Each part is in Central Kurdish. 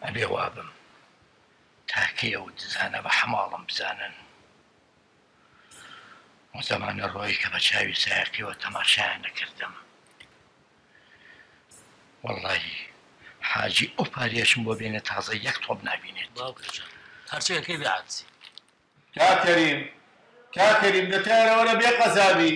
ئەبێ وابم تاکەیە و دزانە بە حەماڵم بزانن و زەمانە ڕۆی کە بە چاوی سایقیەوە تەماشایان نەکردم وەڵڵاهی حاجی ئەو پارێشم بۆ بێنێ تازە یەک تۆم نابینێت باوکەجان هەرچەکەی بێعاتسی کاکەریم دەتایەوە لە بێ قەزابی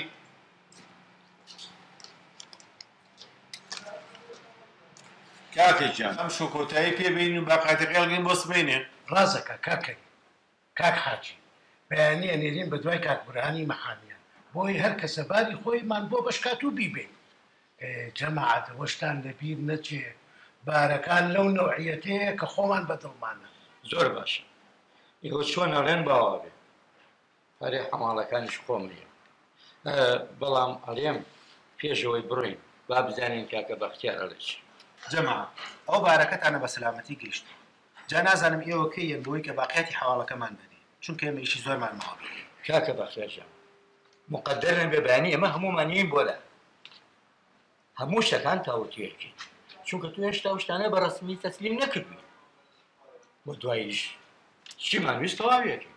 کاکێکیان ئەم شۆکۆتایی پێبین و باقاتە قێڵگەین بۆ سبەینێ ڕازەکە کاکەی کاک حاجی بەیانیە نێرین بە دوای کاک بورهانی مەحامیان بۆی هەر کەسە باری خۆیمان بۆ بەشکات و بیبێ جەماعەت وەشتان لەبیر نەچێ بارەکان لەو نەوعیەتەیە کە خۆمان بەدڵمانە زۆر باشە ئێوە چۆن ئەڵێن باوا بێ پارێ حەماڵەکانیش خۆمەیە بەڵام ئەڵێم پێشەوەی بڕۆین با بزانین کاکە بەختیار ئەڵێچ جەماعە ئەو بارەکەتانە بە سەلامەتی گەیشت جا نازانم ئێوە کەیەن بۆی کە باقیاتی حواڵەکەمان بدەین چونکە ئێمە ئیشی زۆرمان ماوە کاکە بەختیارجان مقدرن بێ بەیانی ئەمە هەموومانین بۆ لە هەموو شتەکان تاوتوێکیت چونکە تو هێشتا شتانە بە ڕسمی تەسلیم نەکردووی بۆ دواییش چیمان ویست تەواوێتی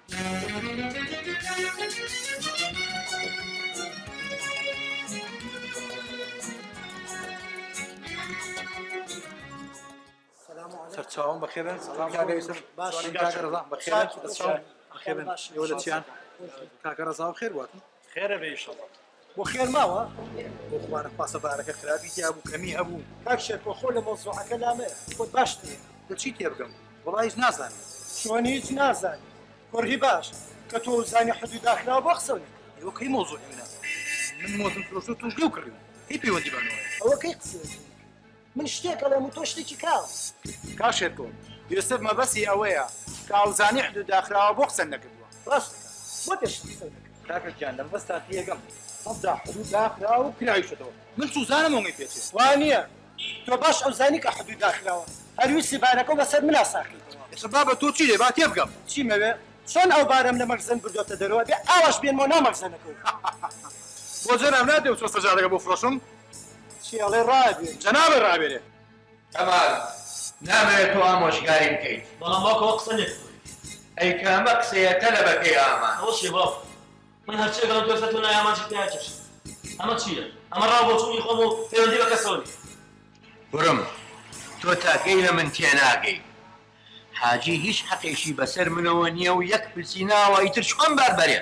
سەرچاوم بەخێرن کاکە یوسف کاکە ڕەزا بەخێرن سەرچاوم بەخێرن ئێوە لە چیان کاکە ڕەزا و خێر بواتن خێرە بێ ئینشەڵڵا بۆ خێر ماوە بۆ خوانە پاسە بارەکە خراپی تیا بوو کەمی هەبوو کاک شێرکۆ خۆ لە مۆزوعەکە لامەیە خۆت باش نییە لە چی تێ بگەم وەڵا هیچ نازانم چۆن هیچ نازانی کوڕی باش کە تۆ زانی حدود داخراوە بۆ قسە ئێوە کەی مۆزوعی منە من مۆزم فرۆشت و توش گەو کڕیم هی پەیوەندی بانەوە ئەوە کەی قسێتی من شتێک ئەڵێم و تۆ شتێکی کاوە کا شێرکۆ یوسف مەبەسی ئەوەیە کە ئەڵزانی حدود داخراوە بۆ قسە نەکردووە ڕاستە بۆ پێش قسە نەکرد کاکە گیان لەم بەستا پێگەم سەدا حدود داخراوە و کراویشتەوە من سوزانم ئەوەی پێچێت وانە تۆ باش ئەو زانی کە حدود داخراوە هەرویستی بارەکە بەسەر منا ساقیتەوە ئێستا بابە تۆ چی لێ با تێ بگەم چی مەوێ چۆن ئەو بارەم لە مەخزن بردۆتە دەرەوە بێ ئاواش بێنمەوە نامەخزنەکەوت بۆ جەناب نادێ و چۆ سەجارەکە بۆ فرۆشم چی ئەڵێ ڕابێ جەنابە ڕابێرێ تەمام نامەوێت تۆ ئامۆژگاریم بکەیت بەڵام باوکەوە قسە نێت ئەی کامە قسەیە تەلەبەکەی ئامان ئەوە چێ باوک من هەرچێ گەڵم تۆ ئێستا تۆ نایامانچی پێیاکەش ئەمە چییە ئەمە ڕاو بۆ چوونی خۆم و پەیوەندی بە کەسەوە نیە برم تۆ تاکەی لە من تێناگەی حاجی هیچ حەقێکی بەسەر منەوە نییە و یەک پرسی ناوە ئیتر چۆن باربەرێ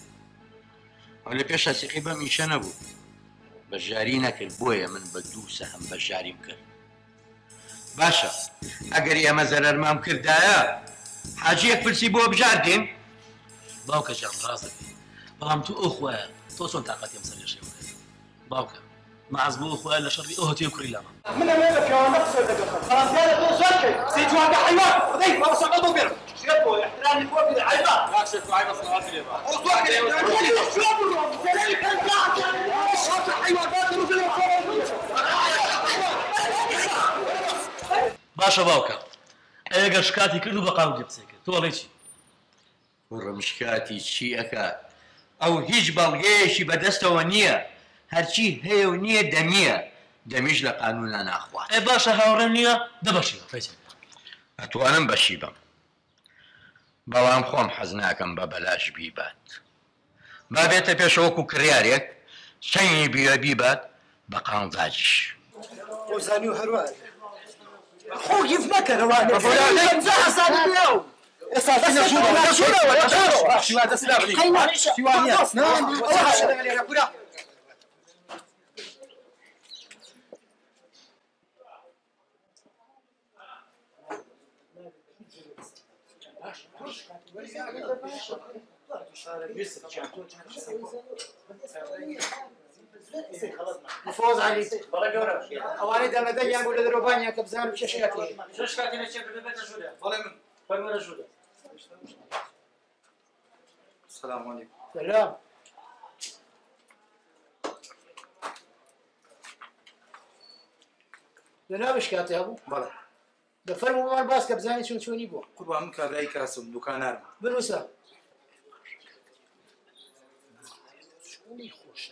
ئەو لە پێش ئەسیقی بەم ئیشە نەبوو بەشداری نەکرد بۆیە من بە دوو سەهم بەشداریم کرد باشە ئەگەر ئێمە زەرەرمام کردایە حاجی یەک پرسی بۆ بژاردین باوکەجان ڕاستەکەی بەڵام تو ئەو خوایە تۆ چۆن تاقەتی ئەم سەرێشێ باوکە مەعەز بۆ ئەو خوایە لە شەڕی ئەو هەتیە کوڕی لامە من ئەمێ بە پیاوانە قسە دەکەم بەڵامپیانە تۆ زۆر کەی قسەی جوانکە حیوان خدەی بابە سەقە بۆ بێرم شێت بۆ احترامی بۆ بێرە حیوان کاکشێک تو عیبە سەڵاتی لێ با ئەو زۆر کەی شو بڕۆم زەرەی کەنجاکە شاتە حیوانات ڕوزەی باشە باوکە ئەگەر شکاتی کرد و بە قاوندی قسەی کرد تۆ ئەڵێ چی ڕمشکاتی چی ئەکات ئەو هیچ بەڵگەیەکی بەدەستەوە نییە هەرچی هەیە و نییە دەمیە دەمیش لە قانونە ناخوات ئێ باشە هاوڕێم نییە دەبەشیوە فەیسێ ئەتوانم بەشی بم بەڵام خۆم حەز ناکەم بە بەلاش بیبات با بێتە پێشەوەکو کڕیارێک چەنی بیوە بیبات بە قانزاجیش ئەو زانی و هەروە خۆ گیف مەکەرەوانێ ئەمجا حەسانی پێو ئێستا دەستەشورەوە شیوان دەست لابنی شیوانیە ئەوە حەشە لەگە لێرە پورە مفوز علي اواني دم دنيا ولا دروبانيا كبزان بششكاتي شكاتی نەچێت ببێتە ژوورە بەڵێ من فەرمانە ژوورە سلام علیکم سلام جناب شكاتي ابو بەڵێ دفرموا مال باس كبزاني شو شوني بو قوربان من کابرای کاسم دوکانارم بنوسا شوني خوش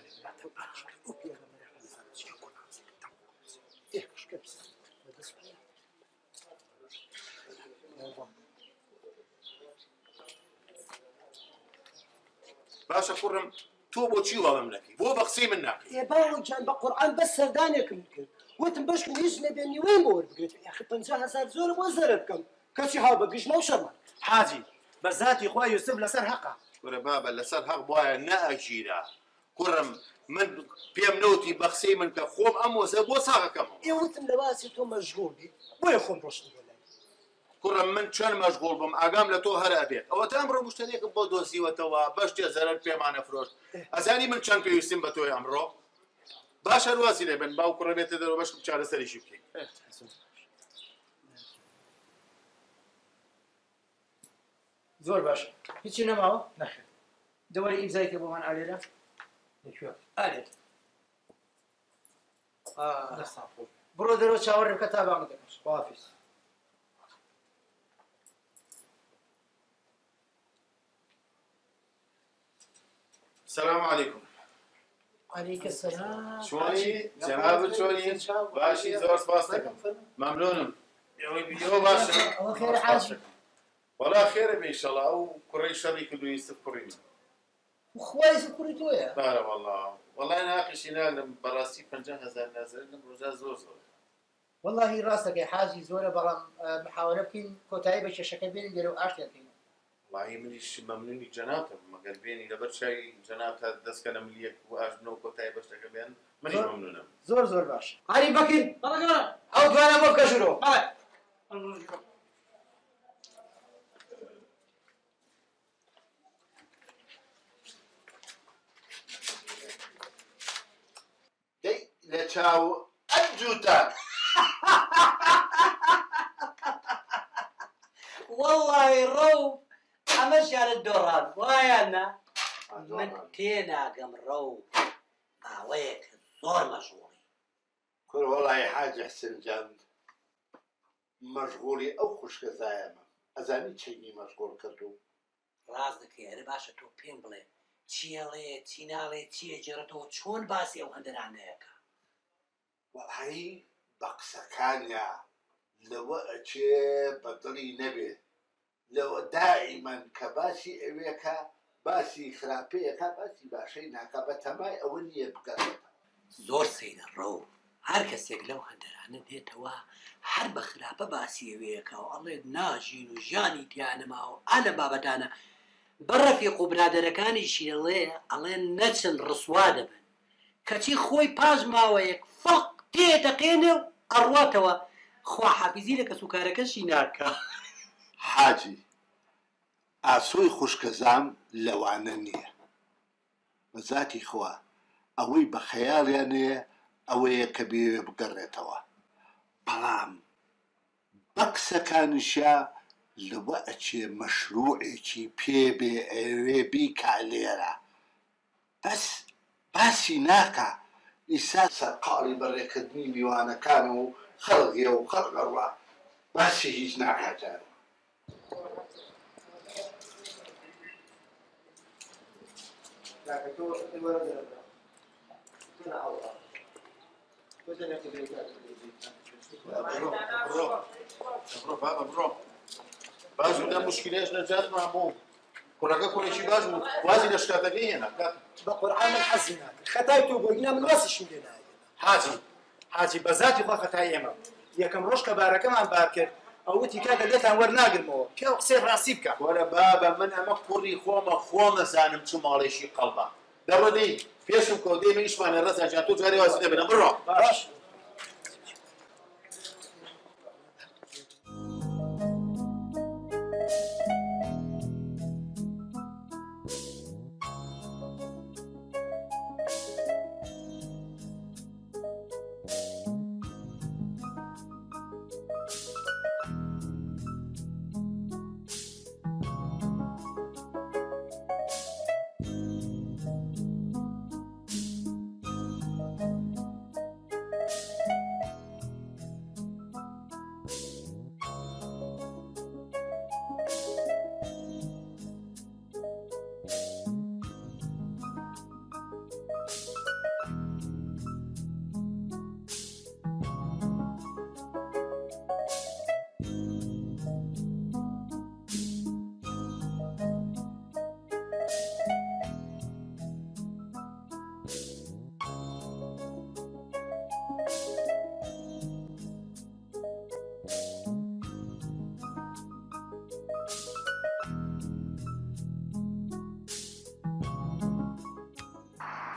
باشا كرم تو بۆچی وەڵام نەکەی بۆ بەقسەی من ناکەی يا باوجان بقرآن بس سردانيكم كل وتم باش كويس نبيني وين مور بقيت يا اخي 50,000 زور وزرتكم كشي ها بقيش ما وشرنا حاجی بەذاتی خوا یوسف لەسەر حەقا وەرە بابە لەسەر حەق بواە نەئەگیرا کوڕم من پێم نەوتی بەقسەی من کە خۆم ئەم وەزە بۆ ساغەکەمەوە يا وتم لباسي تو مشغول بي وين خون روشني ولا کوڕم من چەند مەشغوڵ بم ئاگام لە تۆ هەر ئەبێت ئەوە تا ئەمڕۆ مشتێکم بۆ دۆزیوەتەوە بەشتێ زەرەر پێمانە فرۆشت ئەزانی من چەند پێویستیم بە تۆی ئەمڕۆ باشە روازی لێ بن باو کوڕە بێتە دەرەوە بەشم چارەسەریشی بکەین زۆر باش هیچی نەماوە نەخێت دەوەری ئیمزایکە بۆمان ئالێرە لەکوێ ئالێت بڕۆ دەرەوە چاوەڕێ بکە تا بانگ دەکەش خواحافیز السلام عليكم عليك السلام شلوني جناب شلوني باشي زور سپاس دەکەم ممنونم ئێوەی بیدەوە باشە الله خير حاجي والله خێرە بێ ئینشەڵا ئەو کوڕەی شەڕی کردو یوسف کوڕی من وخوای سكوري تويا بارە والله ناقشی نالم بەڕاستی 50,000 نازرێت لەم ڕۆژە زۆر والله راسك يا حاجي زورة بغم محاولة بكين كوتاي باش شكل بين ديرو اشتي فينا والله منیش مەمنونی جەنابتم مەگەر بێنی لەبەر چای جەنابتە دەستکەنە ملیەک و ئاژنەوە کۆتایی بەشتەکە بێن منیش مەمنونم زور باش علي بكين او دوانا مو كشرو دەی لە چاو ئەنجوتان والله رو ئەمەشیانت دۆڕان وایانە من تێناگەم ڕەو ماوەیەک زۆر مەشغوڵی كل والله حاجة حسن جان مشغولي أو خوش كزايمة أزاني تشيني مشغول كردو ڕاز دەکەیەرە باشە تۆ پێم بڵێ چیەڵێ چی ناڵێ چیە جێرەتەوە چۆن باسی ئەو هەندەرانەیەکە والله بقسا كانيا لو أشي بطلي نبي لو دائما كباسي أويكا باسي خرابيكا باسي باشيناكا بتماي أولي يبقى زۆر سەیرە ڕەو هەر کەسێک لەو هەندەرانە دێتەوە هەر بە خراپە باسیەوەیەکە و ئەڵێ ناژین و ژیانی تیانەماوە ئالە بابەتانە بەڕەفیق و برادەرەکانیشی ئەڵێن نەچن ڕسوا دەبن کەچی خۆی پاش ماوەیەک فەق تێدەقێنێ و ئەڕواتەوە خواحافیزی لە کەسوکارەکەشی ناکە حاجي ئاسۆی خوشکەزام لەوانە نییە بەذاتی خوا ئەوەی بە خەیاڵیانەیە ئەوەیە کە بێ بگەڕێتەوە بەڵام بەکسەکانیشە لەوە ئەچێ مەشروعێکی پێبێ ئەوێ بیکا لێرە بەس باسی ناکە ئیسا سەرقاڵی بەڕێکردنی میوانەکان و خەڵگێ و خەڵگەڕوا باسی هیچ ناکاتیان برۆ باش لە مشکلێش نەجات ماموو کوڕەکە کوڕێکی باش بوو وازی لە شکاتەکەی هێنا بقرآن من حزنا خطاي تو بقولنا من واسش مدينا حاجی بەذاتی خوا خەتای ئێمە یەکەم ڕۆژ کە بارەکەمان بار کرد ئەوتی کاکە لێتان وەرناگرمەوە پێ قسەی ڕاستی بکە وەرە بابە من ئەمە کوڕی خۆمە زانم چ ماڵێشی قەڵبە دەڕۆدەی پێشم کۆدەی من ئیشمانە ڕەزاجان تۆ جارێ واسی دەبێنە بڕۆ باش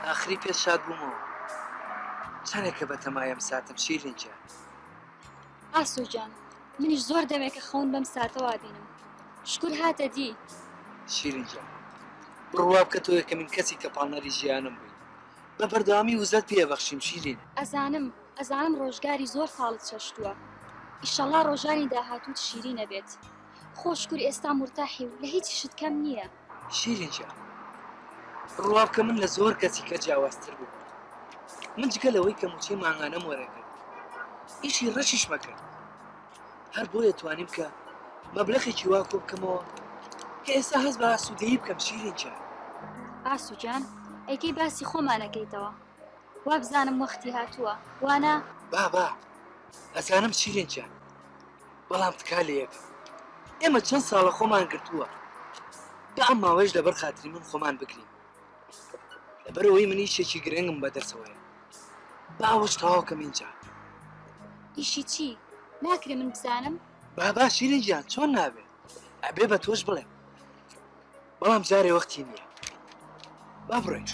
ئاخری پێش شاد بوومەوە چەندێکە بە تەمایم ساتم شیرین جان. ئاسۆ جان منیش زۆر دەمێکە خەون بەم ساتەوە بینم. شکر هاتە دی. شیرین جان بڕوا بکە تۆ یەکەمین کەسی کە پاڵنەری ژیانم بووی بە بەردەوامی وزەت پێبەخشیم شیرین. ئەزانم ڕۆژگاری زۆر فاڵت چەشتووە. ئیشەڵا ڕۆژانی داهاتووت شیرینە بێت. خۆشکور ئێستا مرتاحی و لە هیچ شت کەم نییە. شیرین جان ڕوا بکە من لە زۆر کەسی کە جیاوازتر بوو. من جگە لەوەی کە موچەی مانگانەم وەرەگرت ئیشی ڕەشیش مەکرد. هەر بۆ دەتوانیم کە مەبلەغێکی وا کۆ بکەمەوە کە ئێستا هەست بە ئاسوودەیی بکەم شیرین جان. ئاسو جان ئەیکەی باسی خۆمانەکەیتەوە. وا بزانم وەختی هاتووە وانە؟ با ئەزانم شیرین جان بەڵام تکا لە یەکە ئێمە چەند ساڵە خۆمان گرتووە بە ئەم ماوەش لەبەر خاتری من خۆمان بگرین لەبەرەوەی من ئیشێکی گرنگم بەدەستەوەیە باوەش تەواوکەم اینجا. ئیشی چی؟ ناکرێ من بزانم؟ با شیرین جان چۆن نابێت ئەبێ بە تۆش بڵێ بەڵام جارێ وەختی نییە با بڕێ.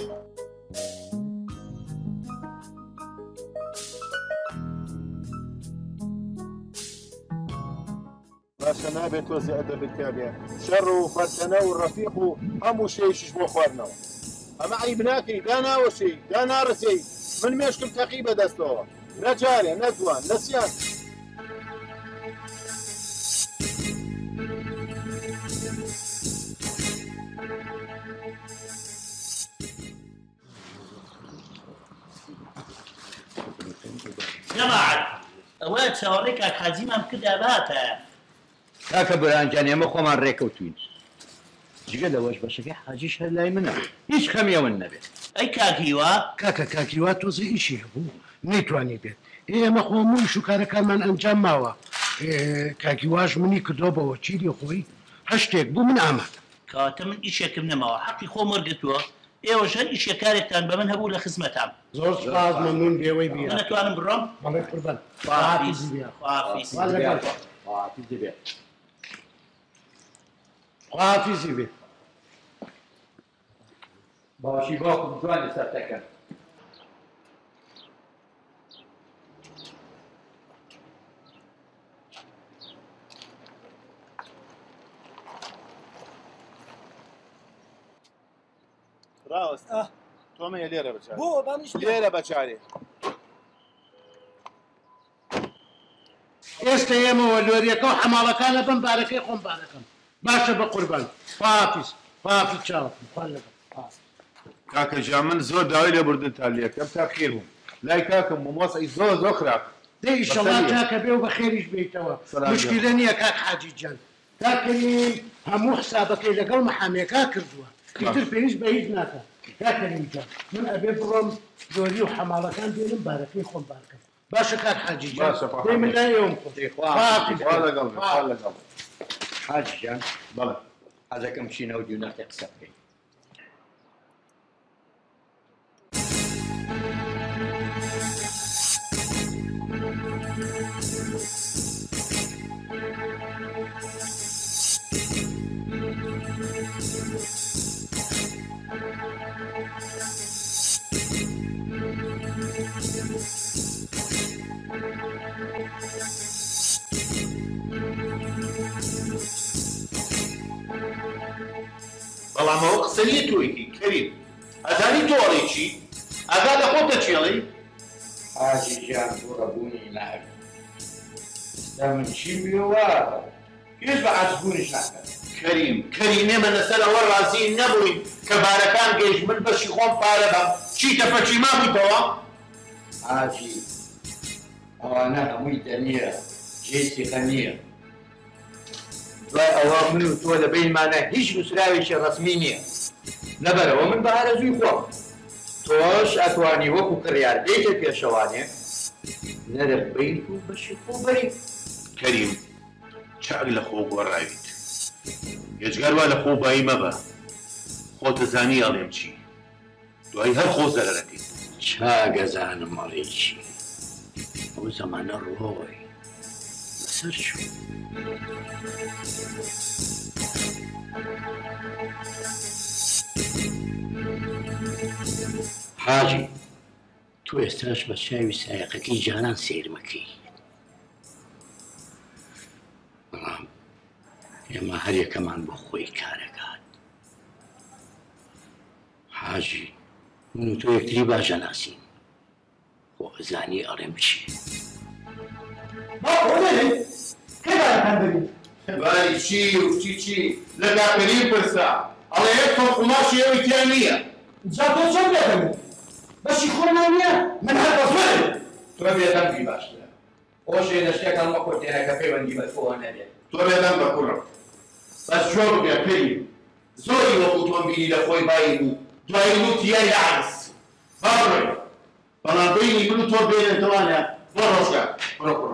باشە نابێت تۆزی ئەدەبێت بێ شەڕ و فەرتەنە و ڕەفیق و هەموو شەیەشیش بۆ خواردنەوە. ئەمە عیب ناکەی داناوەشەی داناڕزەی من مێشکم تەقی بەدەستەوە نەجارێ نەدوان نەسیان. جەماعەت ئەوە چاوەڕێی کاک حاجیمان کردا باتە. کاکە بەرانجان ئێمە خۆمان ڕێکەوتوین جگە لەوەش بەشەکەی حاجیش هەر لای منە هیچ خەمیەوەن نەبێت. ئەی کاکیوا کاکیوا تۆزە ئیشی هەبوو نەیتوانی بێت ئێمە خۆمون شوکارەکانمان ئەنجام ماوە کاکیواش منی کردۆ بەوە چیری خۆی هەشتێک بوو من ئامادە. کاتە من ئیشێکم نەماوە حەقی خۆم وەرگرتووە ئێوەش هەر ئیشێکارێکتان بە من هەبوو لە خزمەتام. زۆر سپاس مەمنون بێوەی بیا. من نەتوانم بڕۆم؟ بەڵێ قوربان. خواحافیزی بێ. باشی باوکم جوانی سەرتەکەن. ڕاست تۆمەیە لێرە بچارێ بۆ بامنیش لێرە بەچارێ. ئێستا ئێمەوە لۆریەکە و حەماڵەکانە بم بارەکەی خۆم بارەکەم باشە بە قوربان خواحافیز چاوەکەم خوا لەگەڵ. کاکە جا من زۆر داوای لە بردن تا لێکەم تا خێر بووم لای کاکەم مۆمۆسایی زۆر خراپ دەی ئیشەڵا کاکە بێ و بە خێریش بیتەوە مشکلە نییە کاک حاجی جان کاکەنی هەموو حسابەکەی لەگەڵ مەحامێکا کردووە ئیتر پێویست بە هیچ ناکە کاکەنی جان من ئەبێ بڕۆم لۆری و حەماڵەکان بێنم بارەکەی خۆم بارکەم باشە کاک حاجی جان دەی من لای ئێوەم لەگەڵ حاجی جان بەڵێ حەزەکەم چینەوە دیوناتێ قسە بکەین. بەڵام ئەوە قسە نیە تۆیکی کەریم ئەزانی تۆڵێکی ئەگا لە خۆتە چێڵی حاجی جان بۆ ڕەبوونی ناوی دا من چیم بێوە هیچ بە عەزبوونیش ناکەن. کەریمێمە لەسەر ئەوە ڕازی نەبووین کە بارەکان گەیشت من بەشی خۆم پارە بەم چیتە پەچیما بوویتەوە؟ حاجی ئەوانە هەمووی دەنیە جێسیقە نییە دوای ئەوە من و تۆ لە بینمانە هیچ نووسراوێکی ڕەسمی نییە لەبەرەوە من بە ئارەزووی خۆم تۆش ئەتوانی وەکو کڕیار بێتە پێشەوانێ نەرە بیت و بەشی خۆ بەری. کەریم چاک لە خۆ گۆڕاویت هێچگار وا لە خۆ بایی مەبە خۆتە زانی ئەڵێم چی دوای هەر خۆ زەرەرەکەیت. چاگەزانم ئەڵێ چی ئەو زەمانە ڕۆی لەسەر چوو حاجی تۆ ئێستاش بە چاوی سایقەکەی جانان سیرمەکەی بەڵام ئێمە هەر یەکەمان بۆ خۆی کارەکات حاجی من و تۆ یەکتری باشە ناسین خۆ ئەزانی ئەڵێم چی باری چی و چی لە کاکەری پرسا ئەڵێ یەک تۆ قوماشی ئەوەی تیا نییە جا تۆ چۆن بێدەمێت بەشی خۆمان نییە من هەر بە زۆرم تۆ بێدەمگی باشترە خۆشێ لە شتێکان مەخۆ تێنەکە پەیوەندی بە تۆ نەبێت تۆ بێدەم بە کوڕم بەس شۆ بگە پێی زۆری وەکو تۆم بینی لە خۆی بایی بوو دوایی وتیای لە عەرز بابڕێ بەڵام بینی من و تۆ بێنێتوانە بۆ ڕۆژگار بڕۆ کوڕم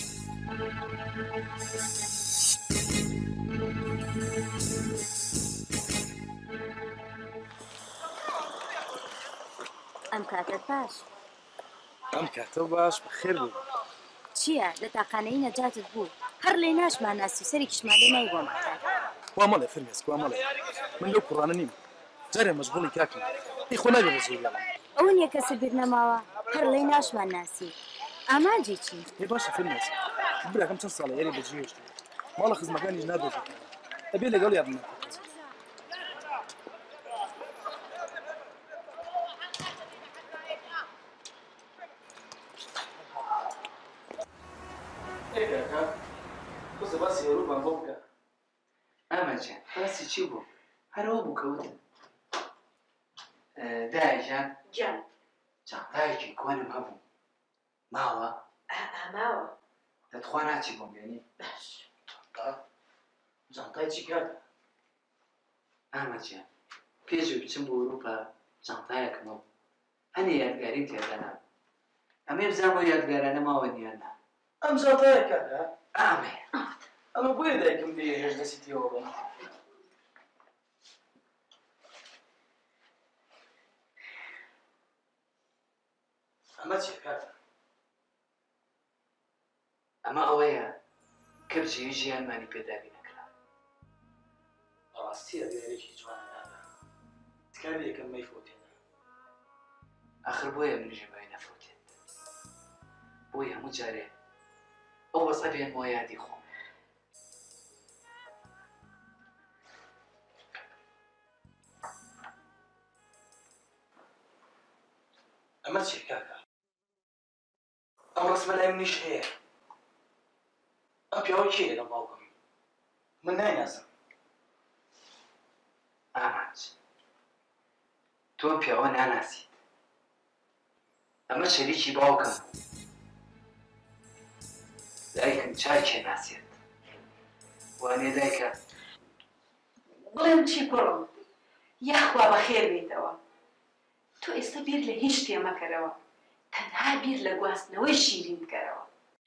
ئەم کاتت باش ئەم کاتە باش بەخێر بوو چییە لە تاقانەی نەجاتت بوو هەر لێ ناشمان ناسی سەرێکیشمان لێ نای بۆ مەختار وا مەڵێ فرمێس وا مەڵێ من لەو کوڕانە نیم جارێ مەشغوڵی کاکم پێی خۆ نابێ بە زۆریاڵم ئەو نییە کەسە بیر نەماوە هەر لێ ناشمان ناسی ئاماجی چی هێ باشە فرمێس براکەم چەند ساڵە یاری بەجێهێشت ماڵە خزمەکانیش نادۆزێت ئەبێ لەگەڵ یادم ناکات قصة باسی ئەوروپان بۆ بکە ئەمەجان باسی چی بوو هەرەوە بوو کەوتن دایجان جان جانتایەکی کۆنم هەبوو ماوە ماوە دەتخوا ناچی بۆم بێنی باش جانتای چی کات ئەمەجان پێشوی بچم بۆ ئەوروپا جانتایەکمەوە هەنێ یادگاریم تێدانا ئەمێ بزان بۆ یادگارانە ماوە نیاننا ئەم جانتایە کاتە ئامێ ئەمە بۆیە دایکم لێ هێش دەسیتیەوە بم ئەمە چی کاتە ئەمە ئەوەیە کە بچی ژیانمانی پێداوی نەکرا ڕاستیە دیارێکی جوانەدادا تکاری یەکەم مەیفۆتێنە ئاخر بۆیە منیژە بای نەفۆتێت بۆی هەموو جارێ ئەو وەسە بێنمەوە یادی خۆم ئەمە چی کاکە ئەم ڕسمە لای منیش هەیە ئەم پیاوە کێ لەگەڵ باوکم من نایناسم ئامانج تۆ پیاوە ناناسیت ئەمە شەریکی باوکم دایکم چاکێ ناسێت وانێ دایکە بڵێم چی کوڕم یاخوا بەخێر بێتەوە تۆ ئێستا بیر لە هیچ شتێ مەکەرەوە تەنها بیر لە گواستنەوەی شیرین بکەرەوە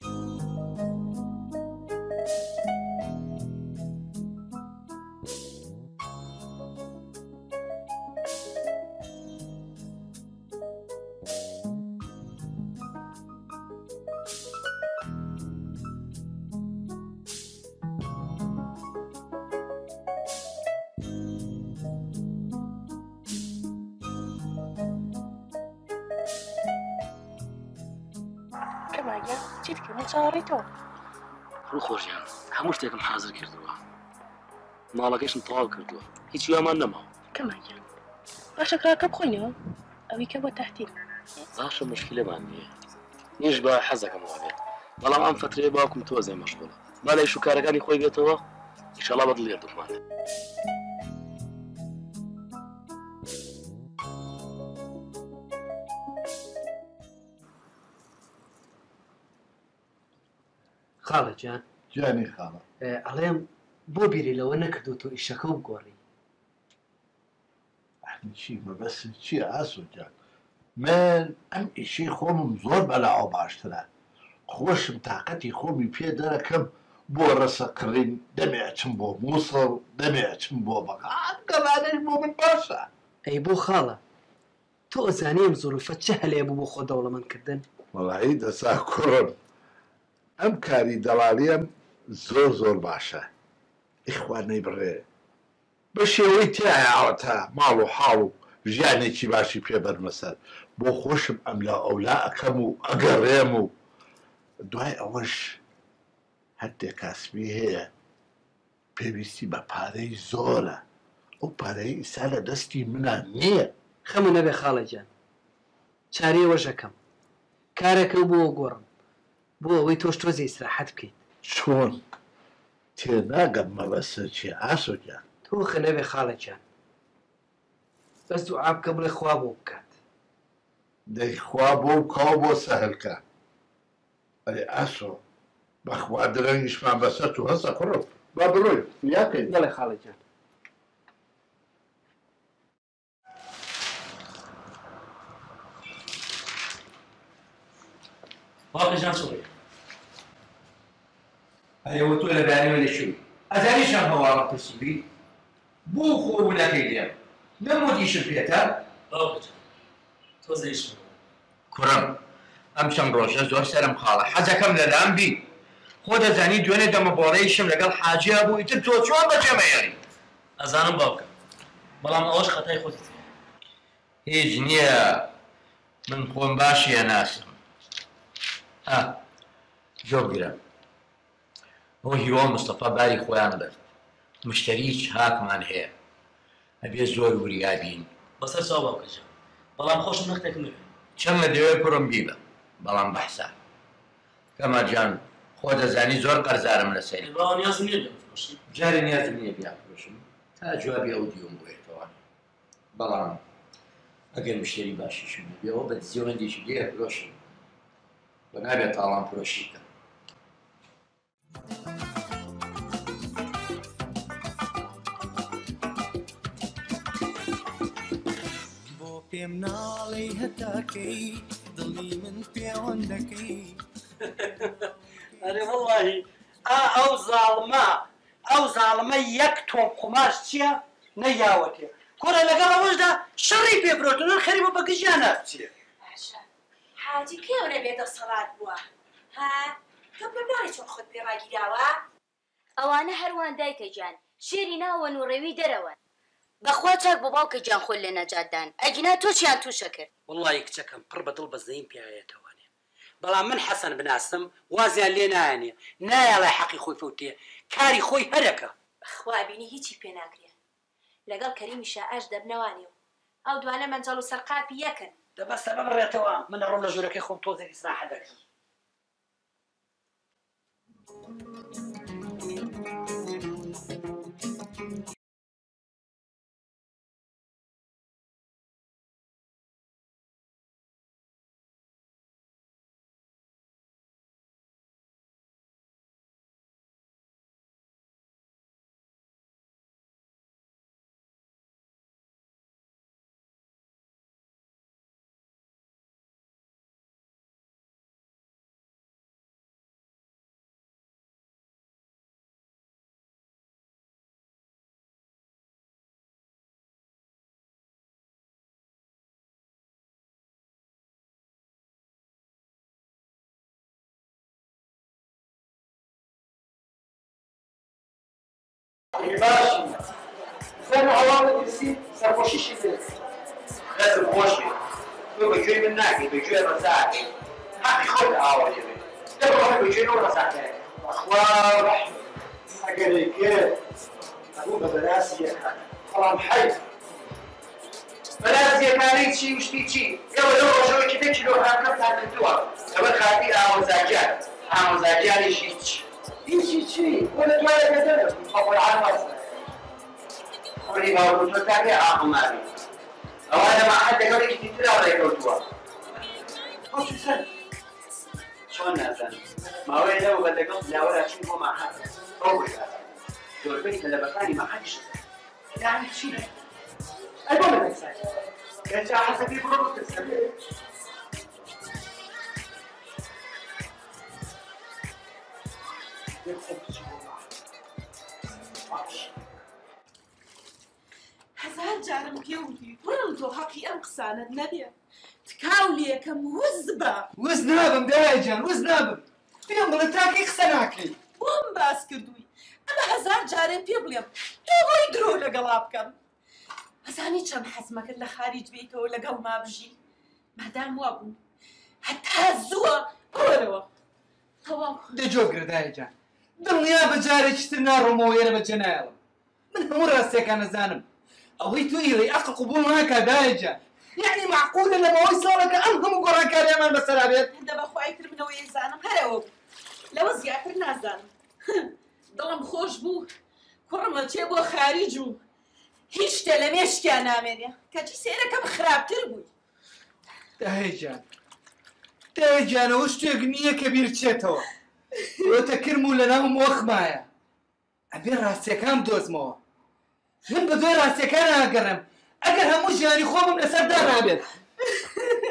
کەماگە چیت کردن چاوەڕێیتەوە ڕوو خۆشیان هەموو شتێکم حازر کردووە ماڵەکەشم تەواو کردووە هیچ ویامان نەماوە کەماگیان باشە کراکە بخۆینەوە ئەوی کە بۆ تاحتیل باشە مشکلێمان نییە نیش بە حەزەکەمەوە بێت بەڵام ئەم فترەیە باوکم تۆزێ مەشغوڵە با لە شوکارەکانی خۆی بێتەوە ئیشەڵا بەدڵێ دڵمانێت خاڵە جان جانی خاڵە ئەڵێم بۆ بیری لەوە نەکردو تۆ ئیشەکە و گۆڕی چی مەبەست چییە ئاسۆ جان من ئەم ئیشەی خۆمم زۆر بەلاوە باشترە خۆشم تااقەتی خۆمی پێ دەرەکەم بۆ ڕەسەقڕین دەمێچم بۆ مووسڵ دەمێچم بۆ بەقات گەڵانەی بۆ من باشە ئەی بۆ خاڵە تۆ ئەزانیم زۆرفە چه هەلەیە بوو بۆ خۆ دەوڵەمەندکردن وەڵایی دەسا کوڕم ئەم کاری دەڵالیم زۆر زۆر باشە ئیخوانەی بڕێ بە شێوەی تایەوەتە ماڵ و حاڵ و ژیانێکی باشی پێ بەرمەسەر بۆ خۆشم ئەم لا ئەولا ئەەکەم و ئەگەڕێم و دوای ئەوەش هەردێک کاسبی هەیە پێویستی بە پارەی زۆرە ئەو پارەی ئیسا لە دەستی منە نییە خەمە نەبێ خاڵەجان چارەی وەژەکەم کارەکە بۆ گۆڕم بۆ ئەوەی تۆش تۆزی ئیسراحەت بکەیت چۆن تێناگەم مەبەسە چی ئاسۆگیان تۆ خە نەبێ خاڵەجان بەس دوعا بکە بڵێ خوا بۆ بکات دەیخوا بۆ کاو بۆ سەهلکە ئەرێ ئاسۆ بەخوا درەنگیشمان بەسەر و هەسە کوڕم با بڕۆی یاکەین بەڵێ خاڵەجان باقیجان سوڕی ئەرێوە تۆ لە دانیوە لەشوی ئەزانیشان هەواڵە پرسیبی بۆ خۆبوونەکەی لێم نەمۆدیشم پێتە باوکجان تۆزەیشم کوڕم ئەم چەند ڕۆژە زۆر سەرم خاڵە حەزەکەم لەلام بی خۆ دەزانی دوێنێ دەمەبۆڕەیشم لەگەڵ حاجیا بوو ئیتر تۆ چۆن بەجێمەیەری ئەزانم باوکە بەڵام ئەوەش خەتای خۆت هیچ نییە من خۆم باشیە ناسم جۆگرە ئەو هیوا مستەفا باری خۆیان برد مشتری هیچ هاکمان هەیە ئەبێ زۆر وریابین بەسەر چاو باوکەجان بەڵام خۆشم نەختێکم نوێ چەند لە دەوێ کوڕم بیبە بەڵام بەحسا کەماجان خۆ دەزانی زۆر قەرزارم لەسەری نیازم نییە بفرۆشی جارێ نیازم نییە بیافرۆشم تا جوابی ئەو دیوم بۆیێتەوە بەڵام ئەگەر مشتری باشیشم نەبێەوە بە زیۆندێکی لێ فرۆشم بۆ نابێت تاڵان فرۆشیکە پێم ناڵێ هەتاکەی دڵی من پەیوەندەکەی ئەرێ وەڵڵاهی ئەو زاڵمە یەک تۆم قوماش چییە نەیاوەتێ کۆرە لەگەڵ ئەوەشدا شەڕی پێبرۆتنن خەریبە بە گژیانە بچێ حاجی کێوە نەبێتە سەڵات بووە ها تۆ پێداڵی چۆن خۆت پێ ڕاگیراوە ئەوانە هەروان دایکە گیان شێری ناوەن و ڕێوی دەرەوەن بەخوا چاک بۆ باوکە گیان خۆل لە نەجاتدان ئەگینا تۆ چیان تووشە کرد وڵڵی کچەکەم پڕ بە دڵ بەزەین پیاەتەوانێ بەڵام من حەسەن بناسم وازیان لێ نایانێ نایاڵای حەقی خۆی فەوتێ کاری خۆی هەرەکە خوابینی هیچی پێ ناکرێ لەگەڵ کەریمی شائەش دەبنەوانێ و ئەو دوانە مەنجەڵ و سەرقاپی یەکن دەبەستە ببڕێتەوە من ڕۆم لە ژوورەکەی خۆم تۆزێک ئیسراحەت دەکەم باشی زەر هەواڵە گرسی سەرخۆشیشی بێت خەزم خۆش بێت تۆ بەگوێی من ناگەی بەگوێ ڕەزاکەی حەقی خۆت ئاوەێ بێت دەبڕۆمە بەگوێی ئەو ڕەزاکەی بەخوا ڕەحم ئەگەرەی کرد هەبوو بە بەراسی یەکە بەڵام حەیف بەراسی یەکانەی چی وشتی چی ئێوە لەو ڕۆژەوەی دە کیلۆگرامکەمتان کردووە لەبەر خاتی ئامۆزاجیان ئامۆزاجیانیشی چی هیچی چی بۆ دەتوانێت بەدەرم بەقورعان وەسە خۆری باوکم تۆ تاکێ ئاقماری ئەوانە ماحەت لەگەڵێکی دیتراوە ڕێکەوتووە خۆشی سەر چۆن نازانم ماوەیە لەوە بە لەگەڵ لاوەرا چین بۆ ماحەت ئەو بشارە زۆربەی تەلەبەکانی ماحەتیش یانی چی ئەی بۆ بەدەسای گەنجا حەزەکەی بڕۆ بکەسەبێ هەزار جارم پێوتی وەرم تۆ حەقی ئەم قسانت نەبێ تکاو لێکەم وز بە وز نابم دایجان وز نابم پێم بڵێ تاکەی قسە ناکەی بۆم باس کردووی ئەمە هەزار جارێ پێ بڵێم تۆ بۆی درۆ لەگەڵا بکەم ئەزانی چەند حەزمەکرد لە خارج بێتەوە لەگەڵ ما بژی مادام وا بوو هەتا زووە بڕۆرەوە تەواو دەجۆگرە جان دڵنیا بەجارێکی تر ناڕۆمەوە ئێرە بەجێ نایەڵم من هەموو ڕاستیەکان نەزانم ئەوەی تو ئیڵی عەقڵ قبوڵ ناکا دایجان يعني معقولة لما هو يصورك أنهم قران كاري أمان بسرابيت هذا بخواي تر من وين زانم هرو لو زياتر نازانم ضلم خوش بو كرمة تيبو خارجو هيش تلميش كان آمنيا كاجي سيرك بخراب تربوي دايجان وش تغنية كبير تشيتو وتكرمو لنا موخ مايا أبي راسي كام دوز مو من بدوي راسي كان أقرم ئەگەر هەموو ژیانی خۆمم لەسەر دانابێت